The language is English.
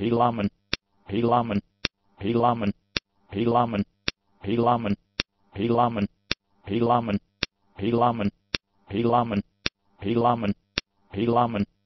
hielaman, hielaman, hielaman, hielaman, hielaman, hielaman, hielaman, hielaman, hielaman, hielaman, hielaman.